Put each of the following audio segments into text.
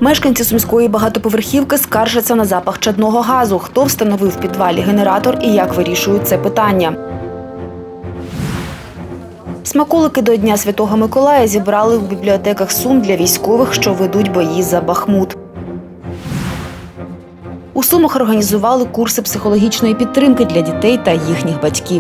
Мешканці Сумської багатоповерхівки скаржаться на запах чадного газу. Хто встановив в підвалі генератор і як вирішують це питання? Смаколики до Дня Святого Миколая зібрали в бібліотеках Сум для військових, що ведуть бої за Бахмут. У Сумах організували курси психологічної підтримки для дітей та їхніх батьків.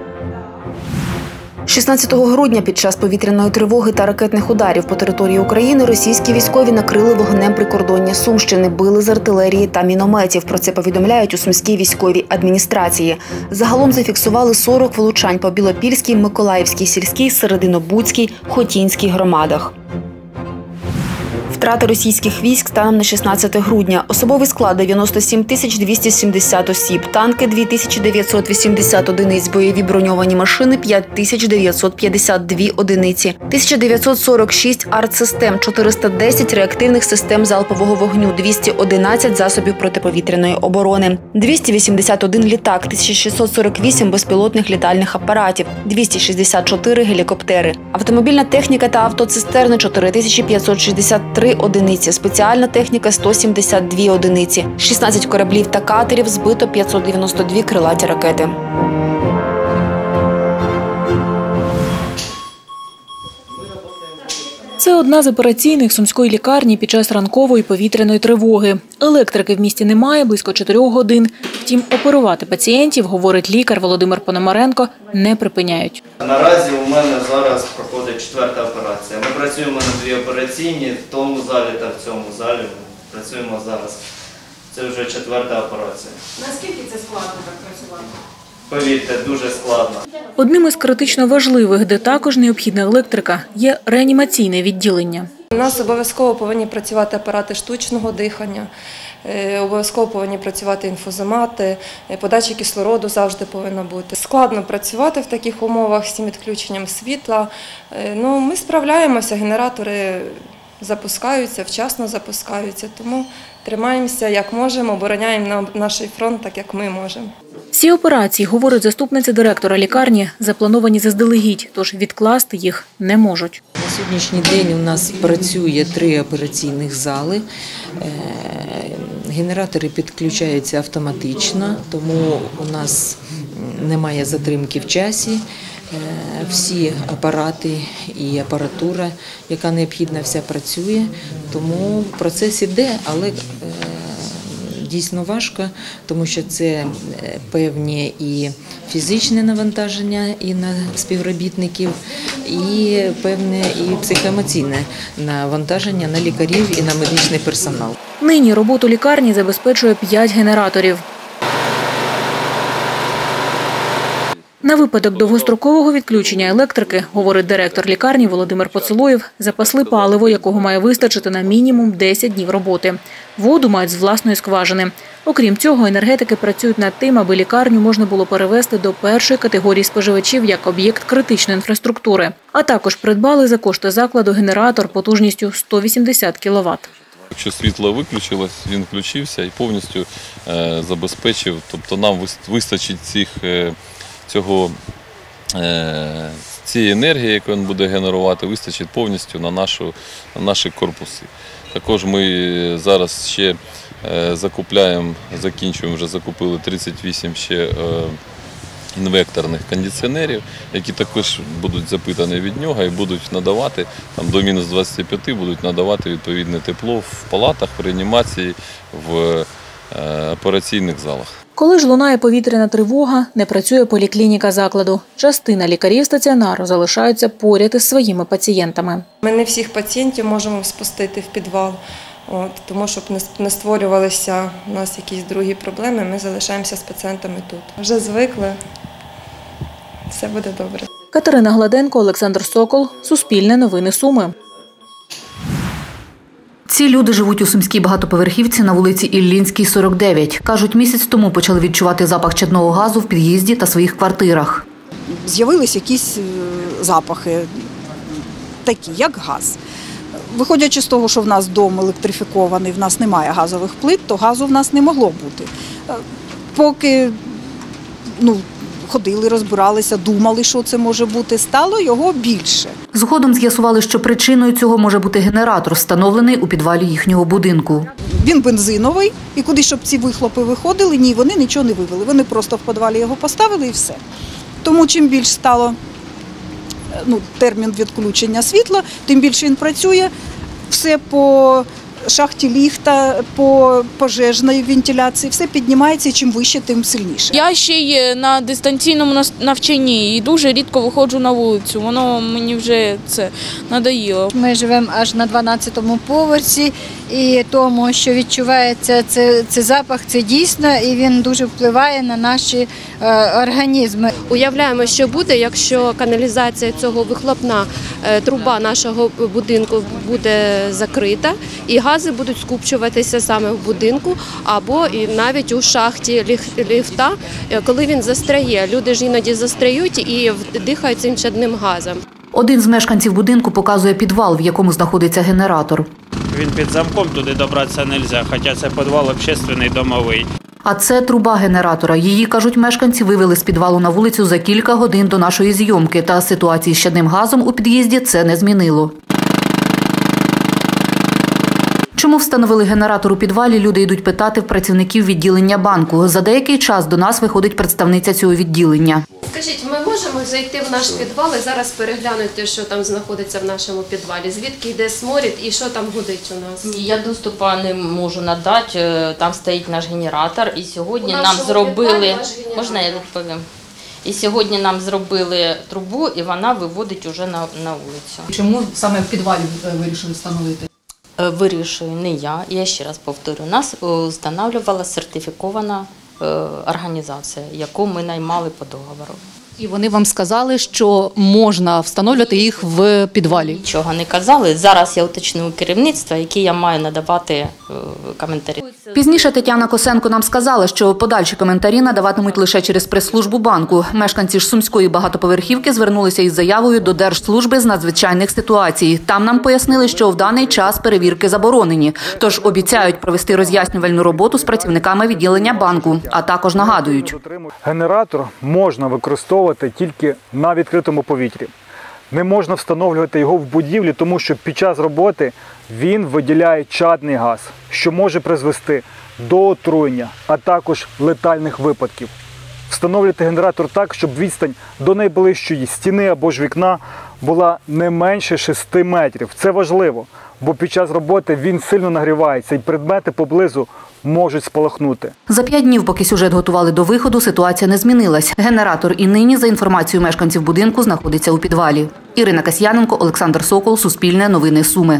16 грудня під час повітряної тривоги та ракетних ударів по території України російські військові накрили вогнем прикордоння Сумщини, били з артилерії та мінометів. Про це повідомляють у Сумській військовій адміністрації. Загалом зафіксували 40 влучань по Білопільській, Миколаївській сільській, Серединобудській, Хотінській громадах. Втрати російських військ станом на 16 грудня. Особовий склад – 97 270 осіб, танки – 2980 одиниць, бойові броньовані машини – 5952 одиниці, 1946 артсистем, 410 реактивних систем залпового вогню, 211 засобів протиповітряної оборони, 281 літак, 1648 безпілотних літальних апаратів, 264 гелікоптери, автомобільна техніка та автоцистерни – 4563 одиниці, спеціальна техніка – 172 одиниці, 16 кораблів та катерів, збито 592 крилаті ракети. Це одна з операційних Сумської лікарні під час ранкової повітряної тривоги. Електрики в місті немає близько 4 годин. Втім, оперувати пацієнтів, говорить лікар Володимир Пономаренко, не припиняють. Наразі у мене зараз проходить 4-та операція. Ми працюємо на 2 операційні, в тому залі та в цьому залі. Ми працюємо зараз. Це вже 4-та операція. Наскільки це складно так працювати? Повірте, дуже складно. Одним із критично важливих, де також необхідна електрика, є реанімаційне відділення. У нас обов'язково повинні працювати апарати штучного дихання, обов'язково повинні працювати інфузомати, подача кислороду завжди повинна бути. Складно працювати в таких умовах з цим відключенням світла. Ми справляємося, генератори запускаються, вчасно запускаються, тому тримаємося як можемо, обороняємо наш фронт так, як ми можемо. Ці операції, говорить заступниця директора лікарні, заплановані заздалегідь, тож відкласти їх не можуть. На сьогоднішній день у нас працює 3 операційних зали. Генератори підключаються автоматично, тому у нас немає затримки в часі. Всі апарати і апаратура, яка необхідна, вся працює, тому процес іде, але дійсно важко, тому що це певні і фізичне навантаження і на співробітників, і певне і психоемоційне навантаження на лікарів і на медичний персонал. Нині роботу лікарні забезпечує 5 генераторів. На випадок довгострокового відключення електрики, говорить директор лікарні Володимир Поцелуєв, запасли паливо, якого має вистачити на мінімум 10 днів роботи. Воду мають з власної скважини. Окрім цього, енергетики працюють над тим, аби лікарню можна було перевести до першої категорії споживачів як об'єкт критичної інфраструктури. А також придбали за кошти закладу генератор потужністю 180 кВт. Якщо світло виключилось, він включився і повністю забезпечив. Тобто нам вистачить цієї енергії, яку він буде генерувати, вистачить повністю на наші корпуси. Також ми зараз ще закінчуємо, вже закупили 38 ще інвекторних кондиціонерів, які також будуть запитані від нього і будуть надавати, до мінус 25 будуть надавати відповідне тепло в палатах, в реанімації, в операційних залах. Коли ж лунає повітряна тривога, не працює поліклініка закладу. Частина лікарів стаціонару залишаються поряд із своїми пацієнтами. Ми не всіх пацієнтів можемо спустити в підвал, тому щоб не створювалися у нас якісь другі проблеми, ми залишаємося з пацієнтами тут. Вже звикли, все буде добре. Катерина Гладенко, Олександр Сокол, Суспільне новини Суми. Ці люди живуть у сумській багатоповерхівці на вулиці Іллінській, 49. Кажуть, місяць тому почали відчувати запах чадного газу в під'їзді та своїх квартирах. З'явились якісь запахи, такі, як газ. Виходячи з того, що в нас дом електрифікований, в нас немає газових плит, то газу в нас не могло бути. Поки ходили, розбиралися, думали, що це може бути, стало його більше. Згодом з'ясували, що причиною цього може бути генератор, встановлений у підвалі їхнього будинку. Він бензиновий, і куди, щоб ці вихлопи виходили, ні, вони нічого не вивели. Вони просто в підвалі його поставили і все. Тому чим більш стало термін відключення світла, тим більше він працює. Все по шахті ліфта, по пожежної вентиляції, все піднімається, і чим вище, тим сильніше. Я ще й на дистанційному навчанні і дуже рідко виходжу на вулицю, воно мені вже це надоїло. Ми живемо аж на 12-му поверсі, і тому, що відчувається цей запах, це дійсно, і він дуже впливає на наші організми. Уявляємо, що буде, якщо каналізація цього вихлопна труба нашого будинку буде закрита, і гази будуть скупчуватися саме в будинку або і навіть у шахті ліфта, коли він застряє. Люди ж іноді застряють і дихають цим чадним газом. Один з мешканців будинку показує підвал, в якому знаходиться генератор. Він під замком, туди добратися не можна, хоча це підвал общественний, домовий. А це труба генератора. Її, кажуть мешканці, вивели з підвалу на вулицю за кілька годин до нашої зйомки. Та ситуації з чадним газом у під'їзді це не змінило. Чому встановили генератор у підвалі, люди йдуть питати в працівників відділення банку. За деякий час до нас виходить представниця цього відділення. Скажіть, ми можемо зайти в наш підвал і зараз переглянути, що там знаходиться в нашому підвалі? Звідки йде сморід і що там гудить у нас? Я доступу не можу надати, там стоїть наш генератор. І сьогодні нам зробили, можна я відповім? І сьогодні нам зробили трубу, і вона виводить уже на вулицю. Чому саме в підвалі вирішили встановити? Вирішую не я ще раз повторю, нас встановлювала сертифікована організація, яку ми наймали по договору. І вони вам сказали, що можна встановлювати їх в підвалі? Нічого не казали. Зараз я уточнюю керівництво, яке я маю надавати коментарі. Пізніше Тетяна Косенко нам сказала, що подальші коментарі надаватимуть лише через прес-службу банку. Мешканці ж Сумської багатоповерхівки звернулися із заявою до Держслужби з надзвичайних ситуацій. Там нам пояснили, що в даний час перевірки заборонені. Тож обіцяють провести роз'яснювальну роботу з працівниками відділення банку. А також нагадують. Генератор можна використовувати тільки на відкритому повітрі. Не можна встановлювати його в будівлі, тому що під час роботи він виділяє чадний газ, що може призвести до отруєння, а також летальних випадків. Встановлюйте генератор так, щоб відстань до найближчої стіни або ж вікна була не менше 6 метрів. Це важливо, бо під час роботи він сильно нагрівається і предмети поблизу можуть спалахнути. За 5 днів, поки сюжет готували до виходу, ситуація не змінилась. Генератор і нині, за інформацією мешканців будинку, знаходиться у підвалі. Ірина Касьяненко, Олександр Сокол, Суспільне новини Суми.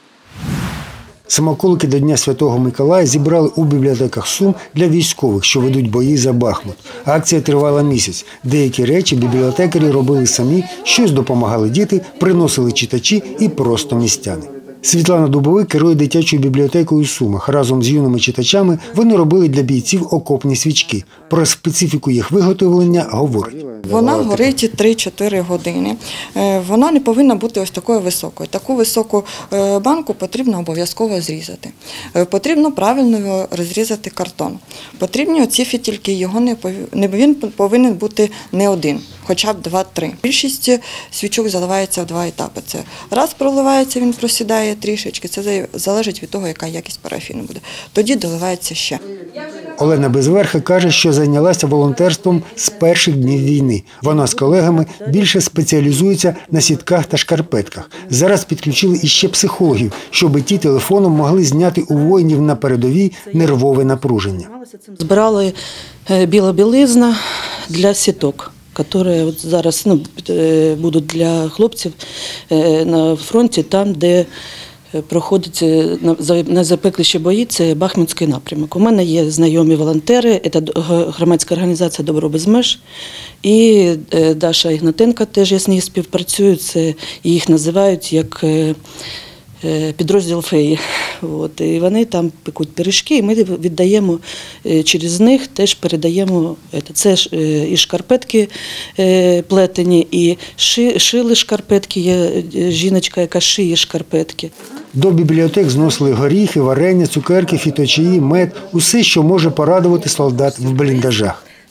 Самоколки до Дня Святого Миколая зібрали у бібліотеках Сум для військових, що ведуть бої за Бахмут. Акція тривала місяць. Деякі речі бібліотекарі робили самі, щось допомагали діти, приносили читачі і просто містяни. Світлана Дубовик керує дитячою бібліотекою у Сумах. Разом з юними читачами вони робили для бійців окопні свічки. Про специфіку їх виготовлення говорить. Вона горить 3-4 години. Вона не повинна бути ось такою високою. Таку високу банку потрібно обов'язково зрізати. Потрібно правильно розрізати картон. Потрібні оці фітільки, він повинен бути не один, хоча б 2-3. Більшість свічок заливається в 2 етапи. Це раз проливається, він просідає трішечки, це залежить від того, яка якість парафіну буде. Тоді доливається ще. Олена Безверха каже, що зайнялася волонтерством з перших днів війни. Вона з колегами більше спеціалізується на сітках та шкарпетках. Зараз підключили іще психологів, щоб ті телефоном могли зняти у воїнів на передовій нервове напруження. Збирали біла білизна для сіток, які зараз будуть для хлопців на фронті, там, де проходять найзапекліші бої, це Бахмутський напрямок. У мене є знайомі волонтери, це громадська організація «Добро без меж», і Даша Ігнатенко, теж я з нею співпрацюю, це їх називають як підрозділ феї. І вони там пекуть пиріжки, і ми віддаємо через них, теж передаємо. Це і шкарпетки плетені, і шили шкарпетки, є жіночка, яка шиє шкарпетки. До бібліотек зносили горіхи, варення, цукерки, фіточаї, мед – усе, що може порадувати солдат в бліндажах.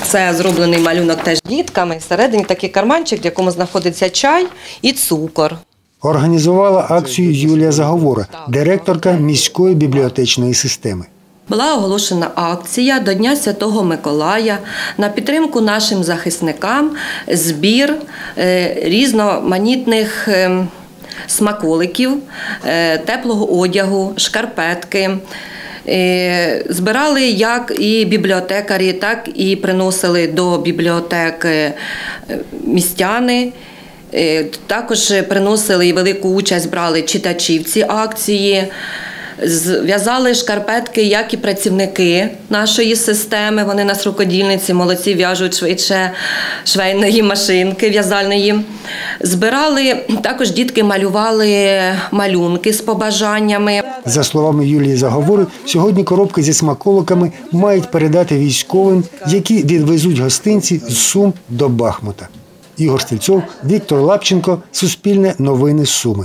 Це зроблений малюнок теж дітками. Всередині такий карманчик, в якому знаходиться чай і цукор. Організувала акцію Юлія Заговора, директорка міської бібліотечної системи. Була оголошена акція до Дня Святого Миколая на підтримку нашим захисникам, збір різноманітних смаколиків, теплого одягу, шкарпетки. Збирали як і бібліотекарі, так і приносили до бібліотеки містяни. Також приносили і велику участь брали читачі в цій акції. В'язали шкарпетки, як і працівники нашої системи. Вони нас рукодільниці, молодці, в'яжуть швидше швейної машинки, в'язальної. Збирали, також дітки малювали малюнки з побажаннями. За словами Юлії Заговори, сьогодні коробки зі смаколиками мають передати військовим, які відвезуть гостинці з Сум до Бахмута. Ігор Стільцов, Віктор Лапченко, Суспільне новини Суми.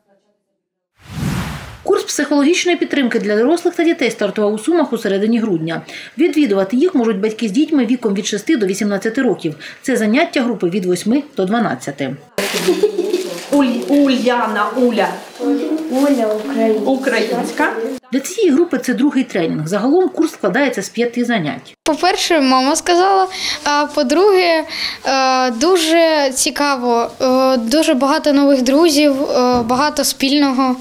Курс психологічної підтримки для дорослих та дітей стартував у Сумах у середині грудня. Відвідувати їх можуть батьки з дітьми віком від 6 до 18 років. Це заняття групи від 8 до 12. Уля українська. Для цієї групи це другий тренінг. Загалом курс складається з 5 занять. По-перше, мама сказала, а по-друге, дуже цікаво, дуже багато нових друзів, багато спільного.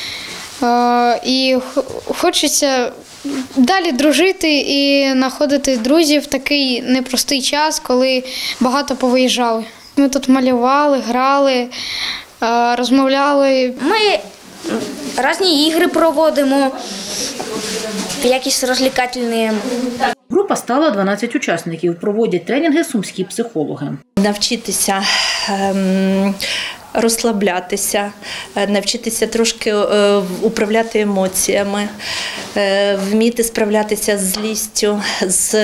І хочеться далі дружити і знаходити друзів в такий непростий час, коли багато повиїжджали. Ми тут малювали, грали, розмовляли. Ми різні ігри проводимо, якісь розвлекательні. Група стала 12 учасників. Проводять тренінги сумські психологи. Навчитися розслаблятися, навчитися трошки управляти емоціями, вміти справлятися з злістю, з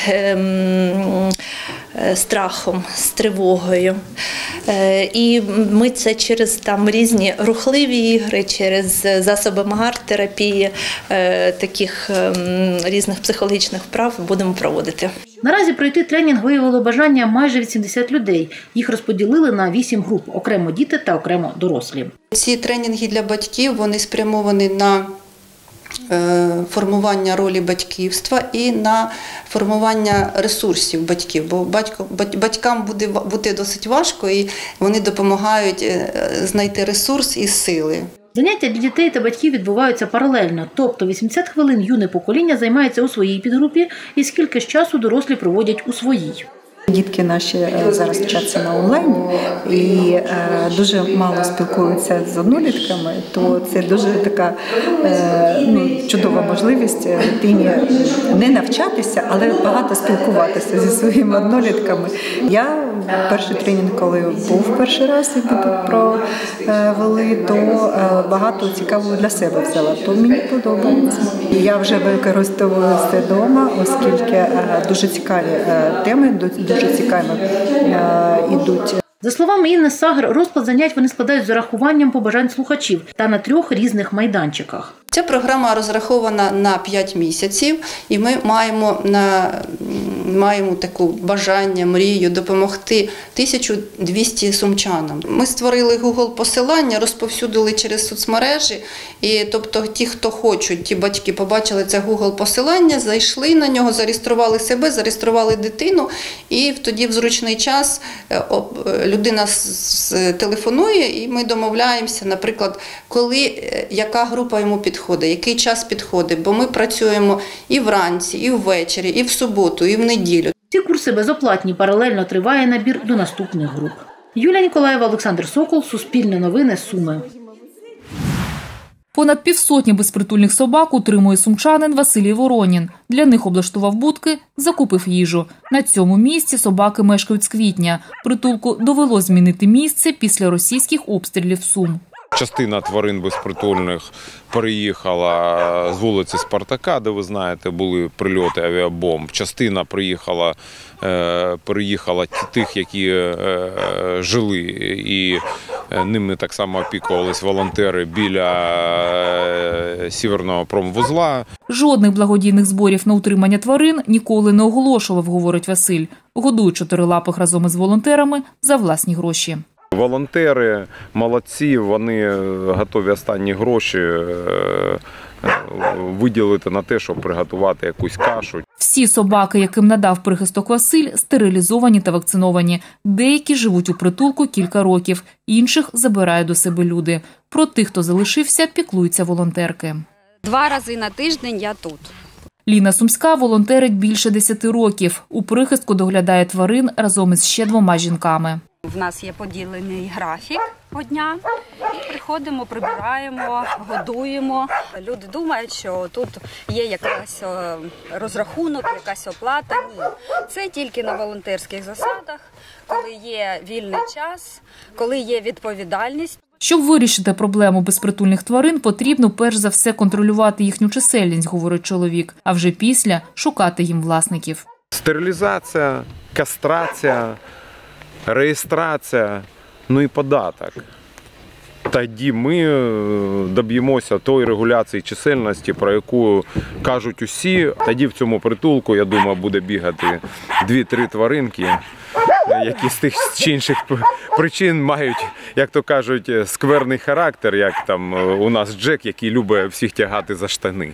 страхом, з тривогою. І ми це через різні рухливі ігри, через засоби арт-терапії, таких різних психологічних вправ будемо проводити. Наразі пройти тренінг виявило бажання майже 80 людей. Їх розподілили на 8 груп – окремо діти та окремо дорослі. Ці тренінги для батьків, вони спрямовані на формування ролі батьківства і на формування ресурсів батьків, бо батькам буде бути досить важко і вони допомагають знайти ресурс і сили. Заняття для дітей та батьків відбуваються паралельно, тобто 80 хвилин юне покоління займається у своїй підгрупі і скільки ж часу дорослі проводять у своїй. Дітки наші зараз вчаться на онлайні і дуже мало спілкуються з однолітками, то це дуже така чудова можливість дитині не навчатися, але багато спілкуватися зі своїми однолітками. Я перший тренінг, коли був перший раз, і провели, то багато цікавого для себе взяла, то мені подобається. Я вже використовую це вдома, оскільки дуже цікаві теми, дуже цікаво йдуть. За словами Інни Сагр, розклад занять вони складають з урахуванням побажань слухачів та на 3 різних майданчиках. Ця програма розрахована на 5 місяців, і ми маємо таку бажання, мрію допомогти 1200 сумчанам. Ми створили Google-посилання, розповсюдили через соцмережі, і тобто ті, хто хочуть, ті батьки побачили це Google-посилання, зайшли на нього, зареєстрували себе, зареєстрували дитину, і тоді в зручний час людина телефонує, і ми домовляємося, наприклад, яка група йому підходить, який час підходить, бо ми працюємо і вранці, і ввечері, і в суботу, і в неділю. Ці курси безоплатні, паралельно триває набір до наступних груп. Юлія Ніколаєва, Олександр Сокол, Суспільне новини, Суми. Понад 500 безпритульних собак утримує сумчанин Василій Воронін. Для них облаштував будки, закупив їжу. На цьому місці собаки мешкають з квітня. Притулку довелось змінити місце після російських обстрілів Сум. Частина тварин безпритульних переїхала з вулиці Спартака, де, ви знаєте, були прильоти авіабомб. Частина переїхала тих, які жили, і ними так само опікувались волонтери біля Сіверного промвузла. Жодних благодійних зборів на утримання тварин ніколи не оголошував, говорить Василь. Годують чотирилапих разом із волонтерами за власні гроші. Волонтери молодці, вони готові останні гроші виділити на те, щоб приготувати якусь кашу. Всі собаки, яким надав прихисток Василь, стерилізовані та вакциновані. Деякі живуть у притулку кілька років, інших забирають до себе люди. Про тих, хто залишився, піклуються волонтерки. 2 рази на тиждень я тут. Ліна Сумська волонтерить більше 10 років. У прихистку доглядає тварин разом із ще 2 жінками. В нас є поділений графік по дня. І приходимо, прибираємо, годуємо. Люди думають, що тут є якийсь розрахунок, якась оплата. Ні. Це тільки на волонтерських засадах, коли є вільний час, коли є відповідальність. Щоб вирішити проблему безпритульних тварин, потрібно перш за все контролювати їхню чисельність, говорить чоловік, а вже після шукати їм власників. Стерилізація, кастрація, реєстрація, ну і податок. Тоді ми доб'ємося тої регуляції чисельності, про яку кажуть усі. Тоді в цьому притулку, я думаю, буде бігати 2-3 тваринки, які з тих чи інших причин мають, як то кажуть, скверний характер, як там у нас Джек, який любить всіх тягати за штани.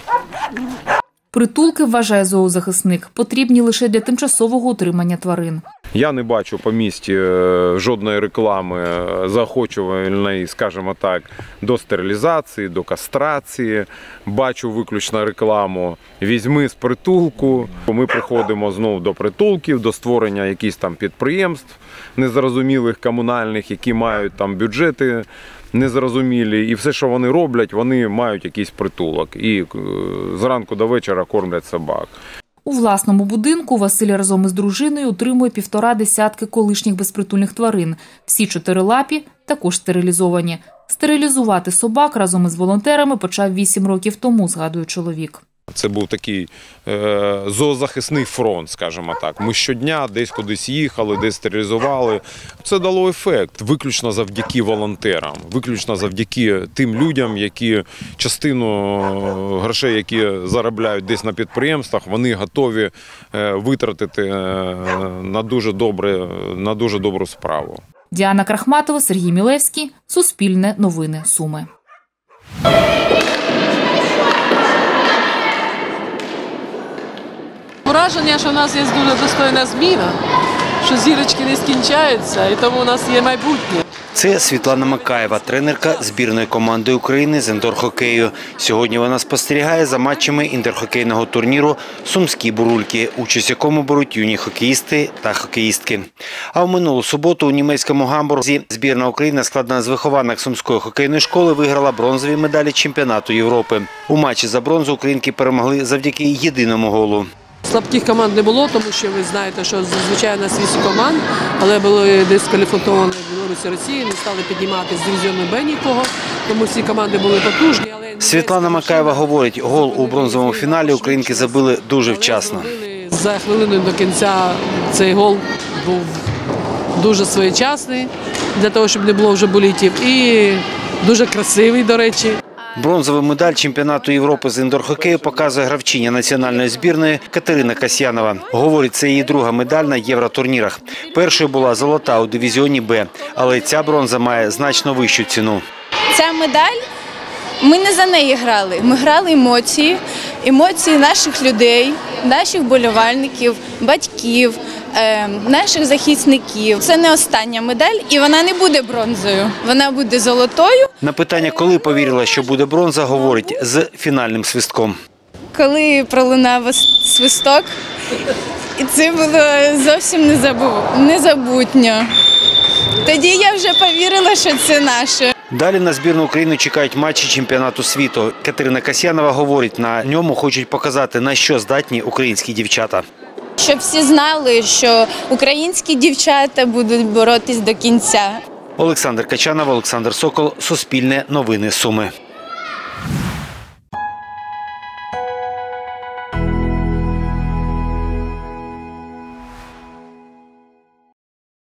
Притулки, вважає зоозахисник, потрібні лише для тимчасового утримання тварин. Я не бачу по місті жодної реклами заохочувальної, скажімо так, до стерилізації, до кастрації. Бачу виключно рекламу «Візьми з притулку». Ми приходимо знову до притулків, до створення якихось там підприємств незрозумілих, комунальних, які мають там бюджети незрозумілі. І все, що вони роблять, вони мають якийсь притулок. І зранку до вечора кормлять собак. У власному будинку Василь разом із дружиною утримує 1,5 десятки колишніх безпритульних тварин. Всі 4-лапі також стерилізовані. Стерилізувати собак разом із волонтерами почав 8 років тому, згадує чоловік. Це був такий зоозахисний фронт, скажімо так. Ми щодня десь кудись їхали, десь стерилізували. Це дало ефект виключно завдяки волонтерам, виключно завдяки тим людям, які частину грошей, які заробляють десь на підприємствах, вони готові витратити на дуже добру справу. Діана Крахматова, Сергій Мілевський, Суспільне новини, Суми. Враження, що в нас є дуже достойна зміна, що зірочки не скінчаються, і тому у нас є майбутнє. Це Світлана Макаєва, тренерка збірної команди України з індор-хокею. Сьогодні вона спостерігає за матчами інтерхокейного турніру «Сумські бурульки», участь в якому беруть юні хокеїсти та хокеїстки. А в минулу суботу у німецькому Гамбурзі збірна України, складена з вихованок Сумської хокейної школи, виграла бронзові медалі чемпіонату Європи. У матчі за бронзу українки перемогли завдяки єдиному голу. Слабких команд не було, тому що ви знаєте, що зазвичай у нас 8 команд, але були дискваліфіковані Білорусі, Росії, не стали піднімати з дивізіону Б нікого, тому всі команди були потужні. Світлана Макаєва говорить, гол у бронзовому фіналі українки забили дуже вчасно. За хвилину до кінця цей гол був дуже своєчасний, для того, щоб не було вже болітів, і дуже красивий, до речі. Бронзовий медаль чемпіонату Європи з індор-хокею показує гравчиня національної збірної Катерина Касьянова. Говорить, це її друга медаль на євротурнірах. Першою була золота у дивізіоні Б, але ця бронза має значно вищу ціну. Ця медаль, ми не за неї грали, ми грали емоції наших людей, наших болівальників, батьків, наших захисників. Це не остання медаль, і вона не буде бронзою, вона буде золотою. На питання, коли повірила, що буде бронза, говорить з фінальним свистком. Коли пролунав свисток, і це було зовсім незабутньо. Тоді я вже повірила, що це наше. Далі на збірну України чекають матчі чемпіонату світу. Катерина Касьянова говорить, на ньому хочуть показати, на що здатні українські дівчата. Щоб всі знали, що українські дівчата будуть боротись до кінця. Олександр Качанов, Олександр Сокол, Суспільне новини Суми.